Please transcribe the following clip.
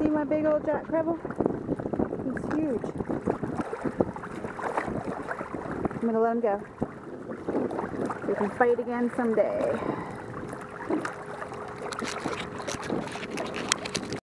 see my big old Jack Crevalle? He's huge. I'm gonna let him go. We can fight again someday.